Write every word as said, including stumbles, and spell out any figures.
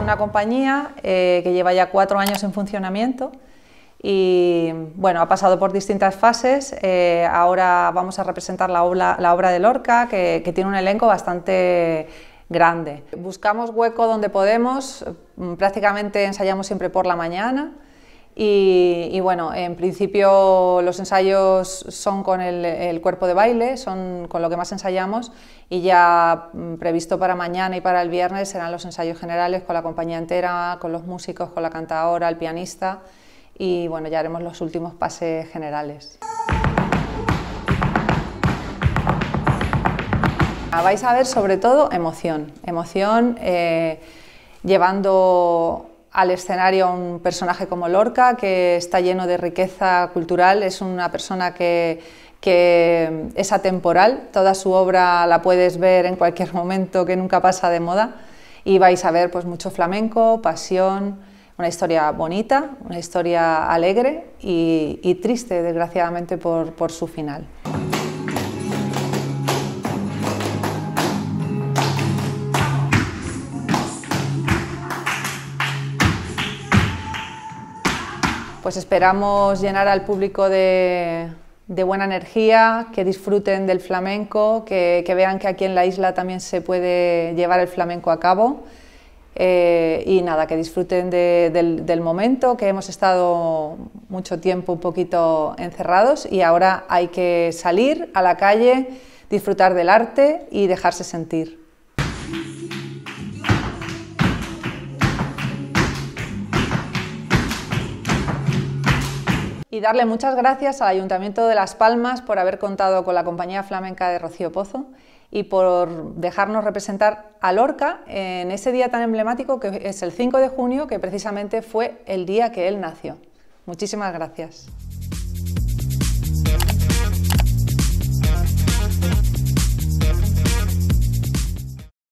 una compañía eh, que lleva ya cuatro años en funcionamiento y bueno, ha pasado por distintas fases. Eh, ahora vamos a representar la obra, la obra de Lorca, que, que tiene un elenco bastante grande. Buscamos hueco donde podemos, prácticamente ensayamos siempre por la mañana. Y, y bueno, en principio los ensayos son con el, el cuerpo de baile, son con lo que más ensayamos, y ya previsto para mañana y para el viernes serán los ensayos generales con la compañía entera, con los músicos, con la cantadora, el pianista, y bueno, ya haremos los últimos pases generales. Vais a ver sobre todo emoción, emoción eh, llevando al escenario a un personaje como Lorca, que está lleno de riqueza cultural. Es una persona que, que es atemporal, toda su obra la puedes ver en cualquier momento, que nunca pasa de moda, y vais a ver pues mucho flamenco, pasión, una historia bonita, una historia alegre y, y triste, desgraciadamente, por, por su final. Pues esperamos llenar al público de, de buena energía, que disfruten del flamenco, que, que vean que aquí en la isla también se puede llevar el flamenco a cabo, eh, y nada, que disfruten de, del, del momento, que hemos estado mucho tiempo un poquito encerrados y ahora hay que salir a la calle, disfrutar del arte y dejarse sentir. Y darle muchas gracias al Ayuntamiento de Las Palmas por haber contado con la Compañía Flamenca de Rocío Pozo y por dejarnos representar a Lorca en ese día tan emblemático que es el cinco de junio, que precisamente fue el día que él nació. Muchísimas gracias.